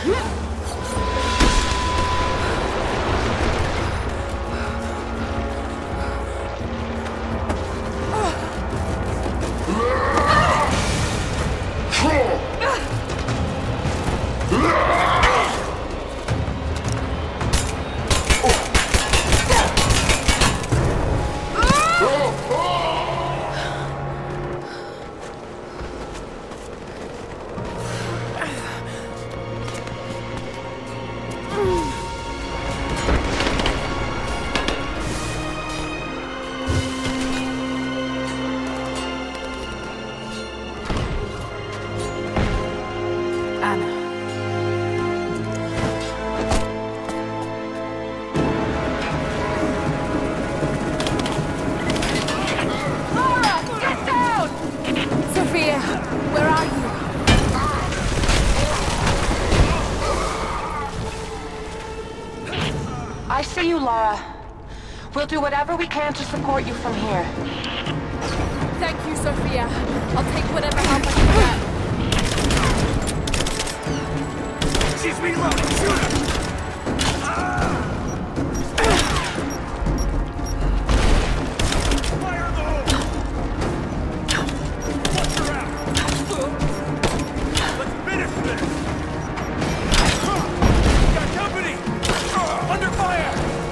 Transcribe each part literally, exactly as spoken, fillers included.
I see you, Lara. We'll do whatever we can to support you from here. Thank you, Sophia. I'll take whatever help I can get. She's reloading! Shoot her! Fire in the hole! Flush her out! Let's finish this! Got company! Under fire!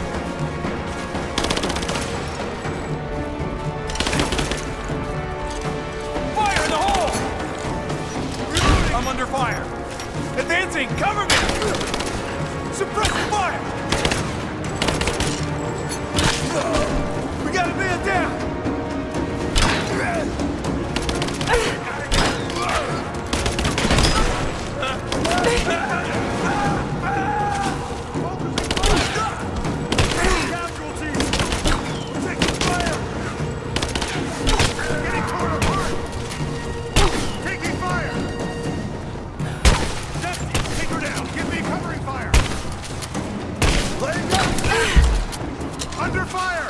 Fire in the hole! Reloading! I'm under fire! Advancing! Cover me! Suppress the fire! We got a man down! Casualties! We're taking fire! Getting torn apart! Taking fire! Dusty, take her down! Give me covering fire! Laying down! Under fire!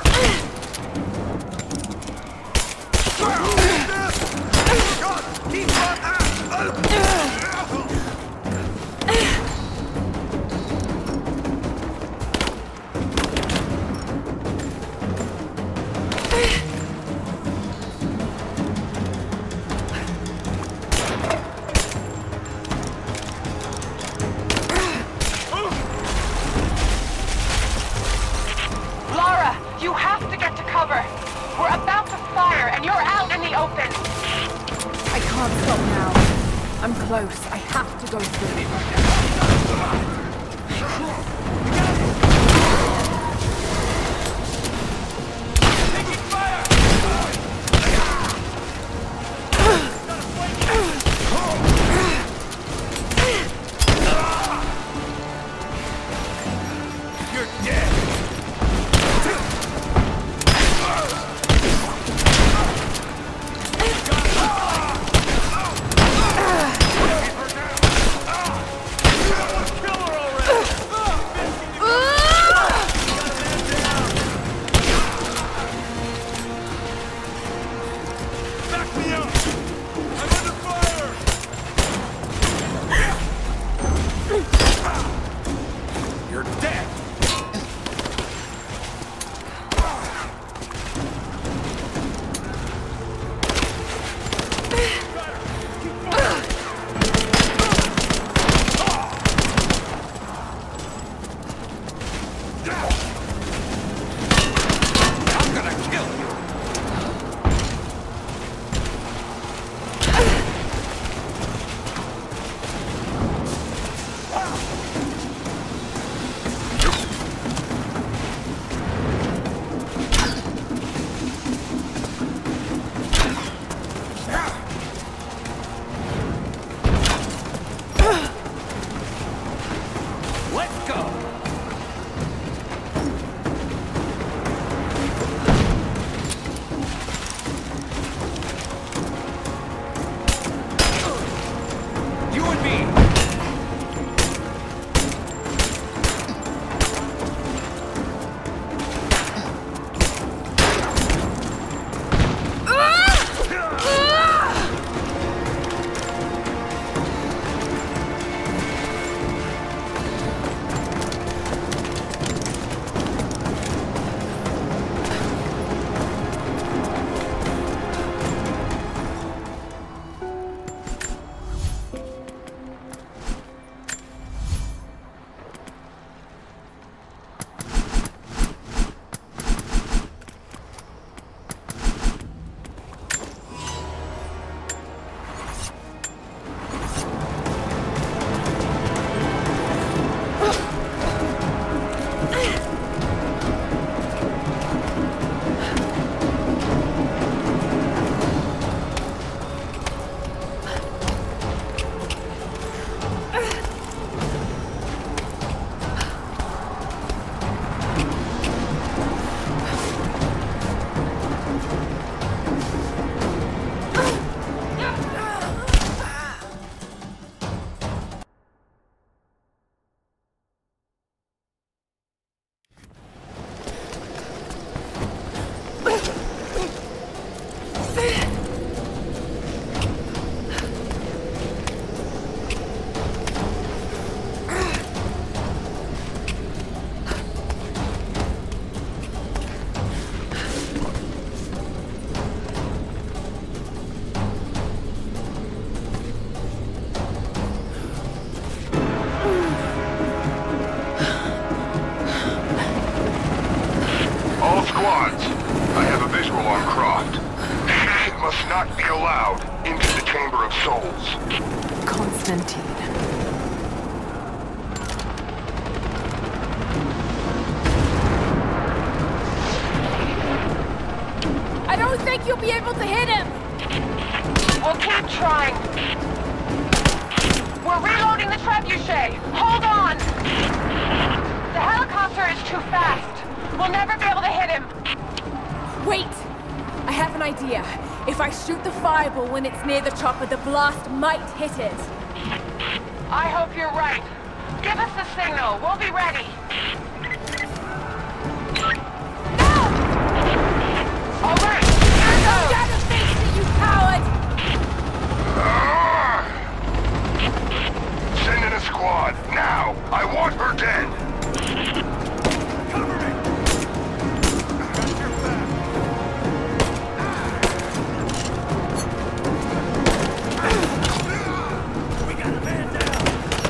God, keep on out! Lara, you have to get to cover. We're about to fire, and you're out in the open. I can't stop now. I'm close. I have to go through. Taking fire! You're dead! canteen. I don't think you'll be able to hit him! We'll keep trying. We're reloading the trebuchet. Hold on! The helicopter is too fast. We'll never be able to hit him. Wait! I have an idea. If I shoot the fireball when it's near the chopper, the blast might hit it. I hope you're right. Give us the signal. We'll be ready. No! All right, here Go goes. down and face me, you coward! Ah! Send in a squad, now! I want her dead! Cover me! Got your back. We got a man down!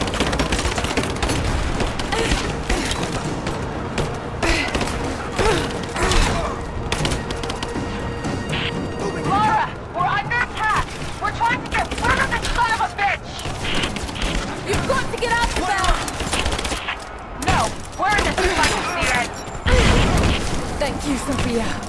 Laura, we're under attack. We're trying to get rid of this son of a bitch. You've got to get out of there! No, we're in this fight to the end. Thank you, Sophia.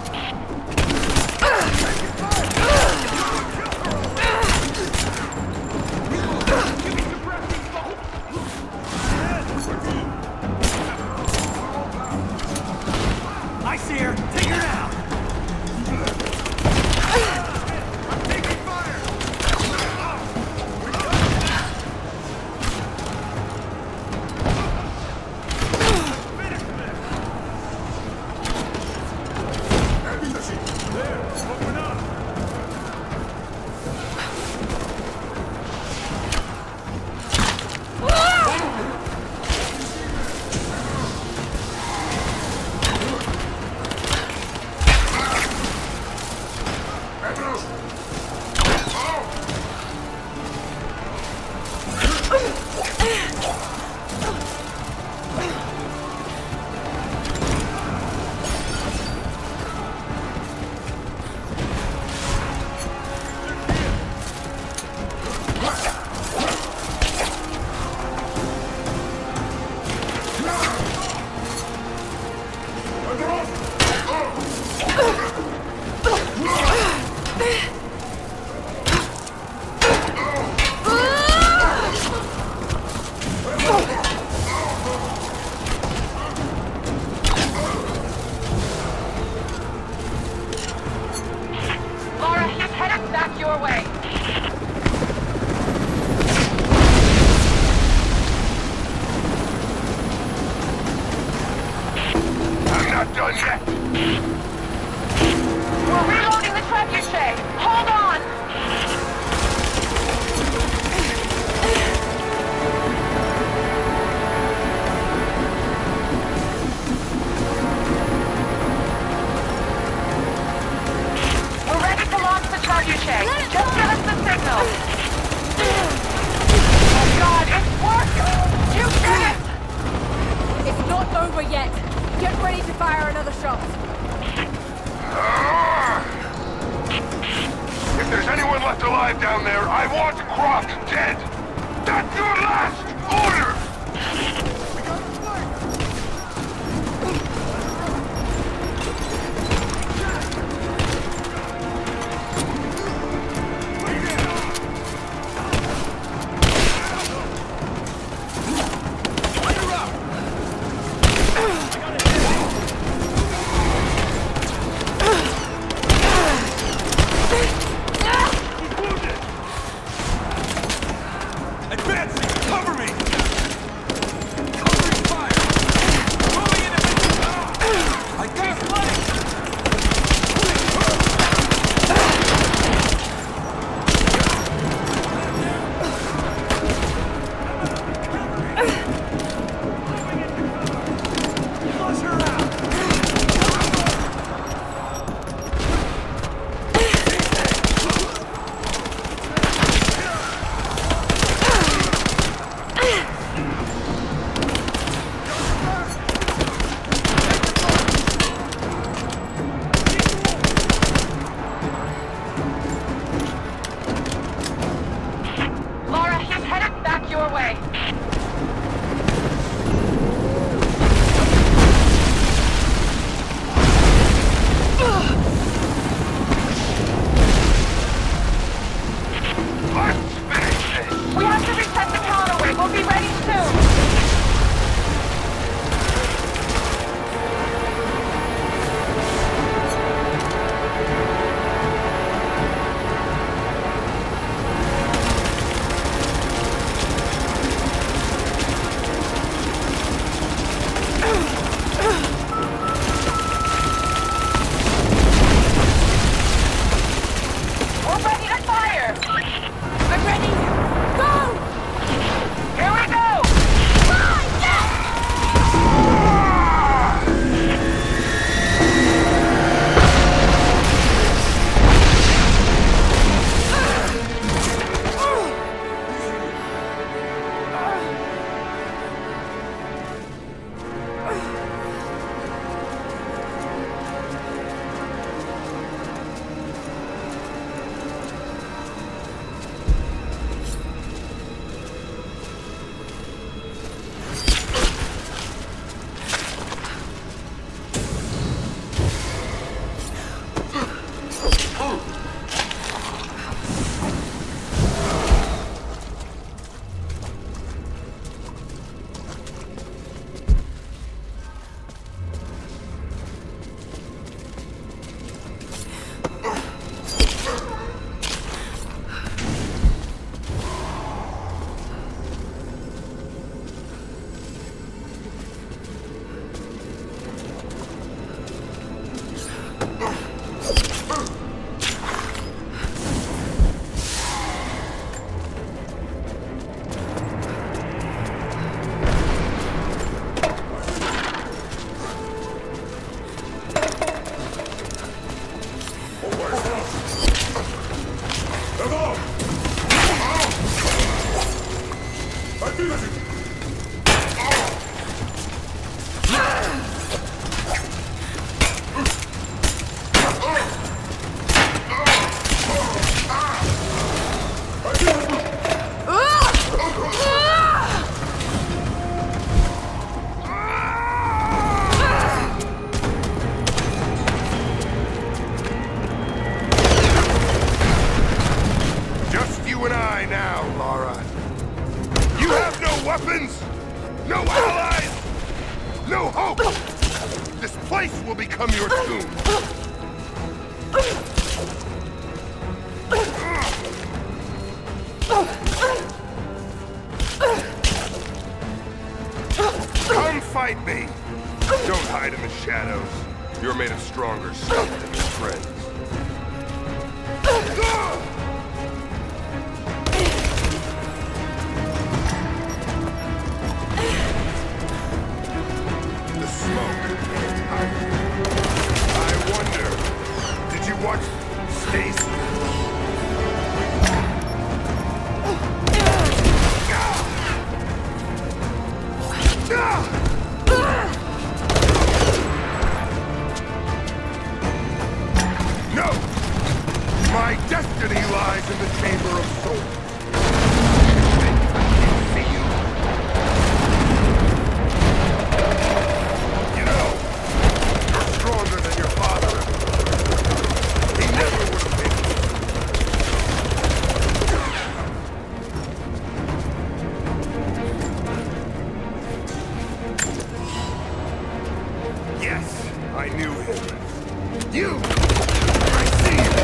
I see her! Take her out! I'm taking fire! There, open up! Laura, he's headed back your way. I'm not done yet! We're reloading the trebuchet. Hold on. We're ready to launch the trebuchet. Just give us the signal. Oh God, it's working! You did it! It's not over yet. Get ready to fire another shot. Ah! If there's anyone left alive down there, I want Croft dead! That's your last order! Advancing! Cover me! No allies! No hope! This place will become your tomb! Come fight me! Don't hide in the shadows. You're made of stronger stuff than your friends. The smoke is hiding. I wonder, did you watch Stacy? No! My destiny lies in the Chamber of Souls. See you. You know, you're stronger than your father. He never would have been. Yes, I knew him. You! I see you!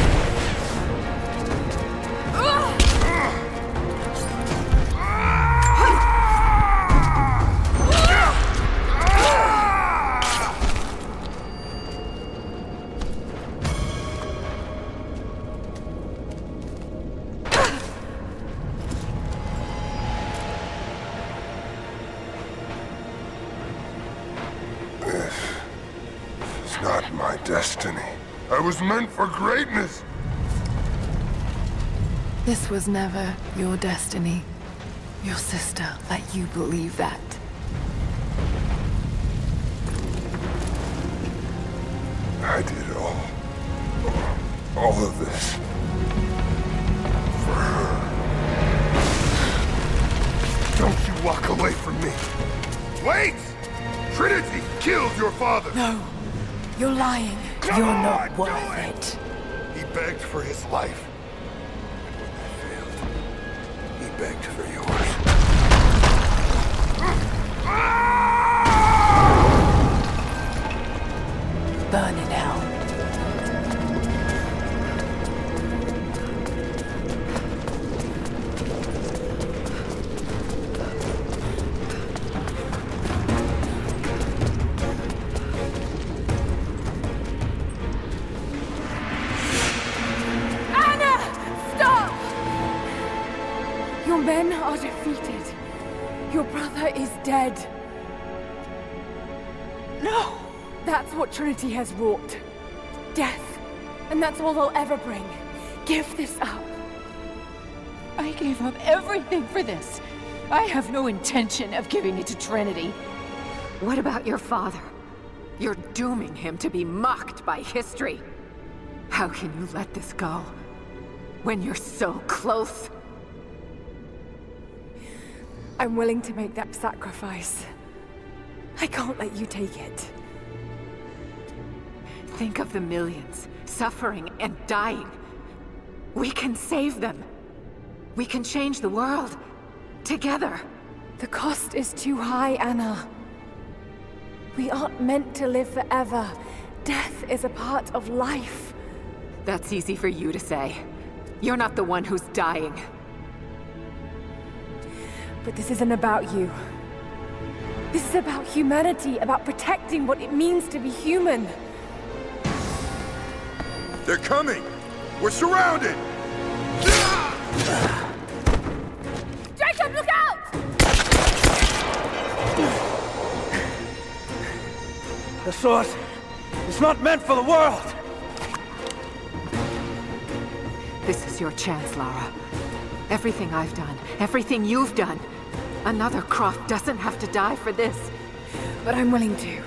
It's not my destiny. I was meant for greatness! This was never your destiny. Your sister let you believe that. I did all... all of this... for her. Don't you walk away from me! Wait! Trinity killed your father! No, you're lying. Come you're on, not do worth it. it. He begged for his life. And when that failed, he begged for yours. Burn in hell. Your men are defeated. Your brother is dead. No! That's what Trinity has wrought. Death. And that's all they'll ever bring. Give this up. I gave up everything for this. I have no intention of giving it to Trinity. What about your father? You're dooming him to be mocked by history. How can you let this go? When you're so close? I'm willing to make that sacrifice. I can't let you take it. Think of the millions, suffering and dying. We can save them. We can change the world. Together. The cost is too high, Anna. We aren't meant to live forever. Death is a part of life. That's easy for you to say. You're not the one who's dying. But this isn't about you. This is about humanity, about protecting what it means to be human. They're coming! We're surrounded! Jacob, look out! The sword is not meant for the world! This is your chance, Lara. Everything I've done, everything you've done. Another Croft doesn't have to die for this. But I'm willing to.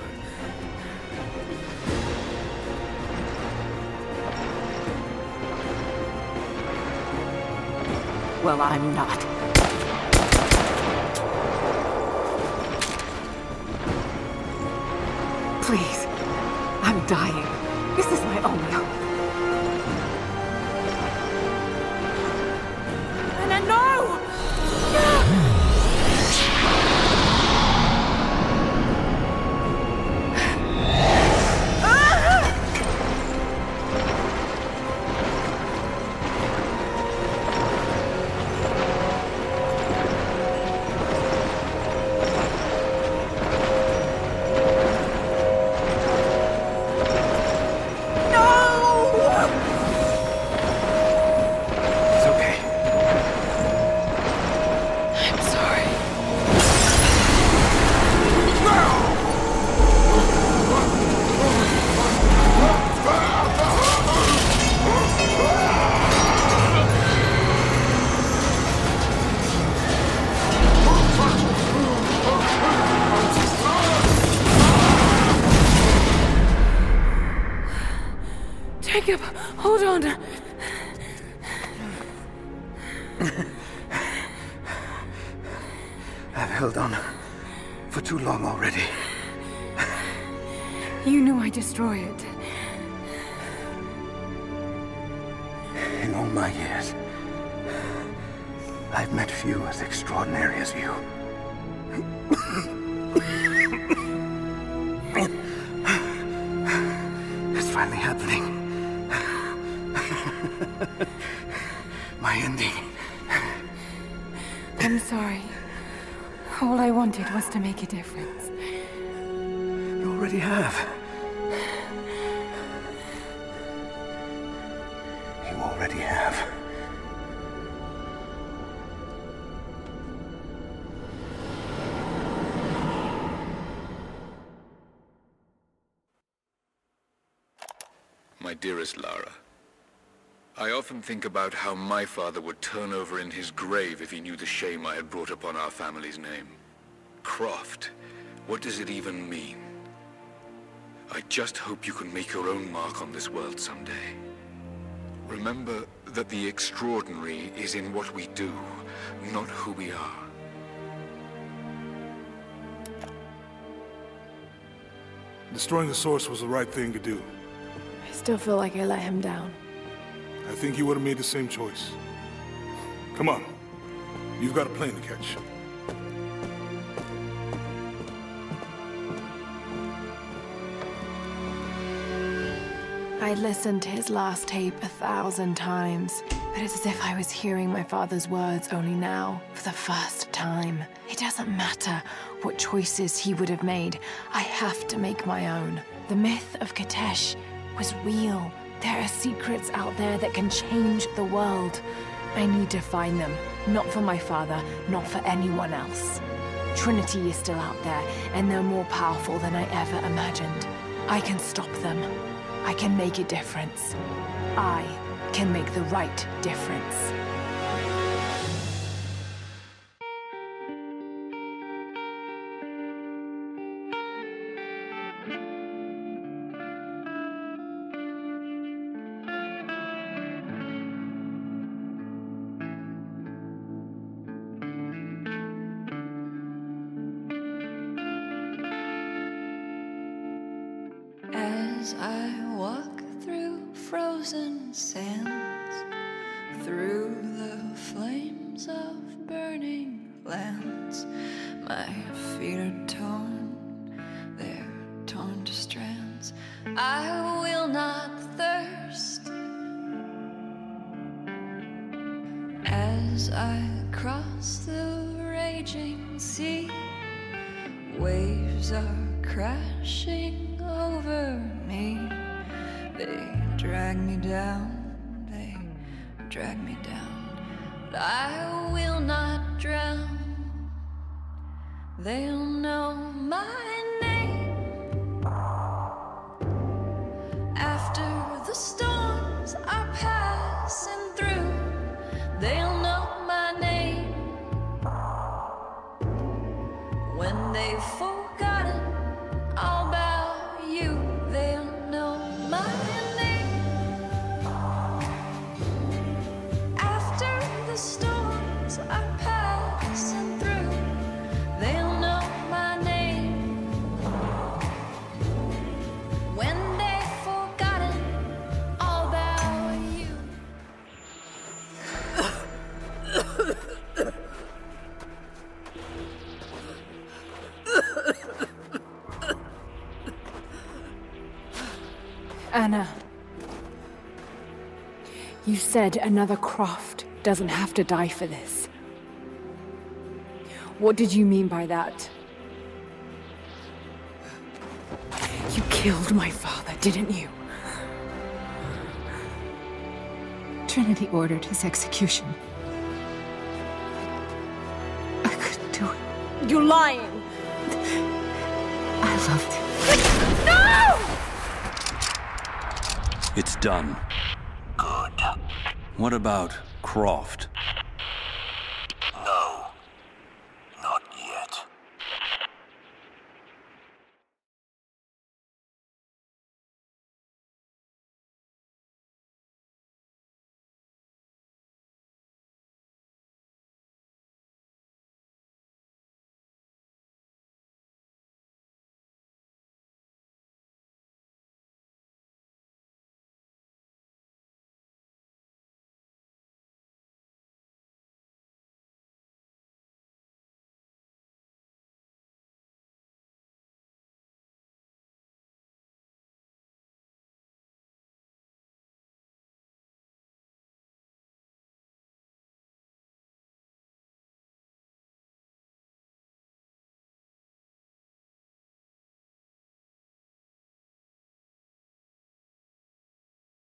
Well, I'm not. Please. I'm dying. This is my only hope. Anna, no! Jacob, hold on. I've held on for too long already. You knew I'd destroy it. In all my years, I've met few as extraordinary as you. It's finally happening. My ending. I'm sorry. All I wanted was to make a difference. You already have. You already have. My dearest Lara, I often think about how my father would turn over in his grave if he knew the shame I had brought upon our family's name. Croft, what does it even mean? I just hope you can make your own mark on this world someday. Remember that the extraordinary is in what we do, not who we are. Destroying the source was the right thing to do. I still feel like I let him down. I think you would have made the same choice. Come on. You've got a plane to catch. I listened to his last tape a thousand times, but it's as if I was hearing my father's words only now, for the first time. It doesn't matter what choices he would have made. I have to make my own. The myth of Kitezh was real. There are secrets out there that can change the world. I need to find them, not for my father, not for anyone else. Trinity is still out there, and they're more powerful than I ever imagined. I can stop them. I can make a difference. I can make the right difference. As I walk through frozen sands, through the flames of burning lands, my feet are torn, they're torn to strands. I will not thirst. As I cross the raging sea, waves are crashing over me. They drag me down, they drag me down, but I will not drown. They'll know my name. After the storms are passing through, they'll know my name. When they've forgotten all about you, they'll know my name. After the storms are passing through, they'll know my name. When they've forgotten all about you. Anna, you said another Croft doesn't have to die for this. What did you mean by that? You killed my father, didn't you? Trinity ordered his execution. I couldn't do it. You're lying! I loved him. No! It's done. Good. What about Croft?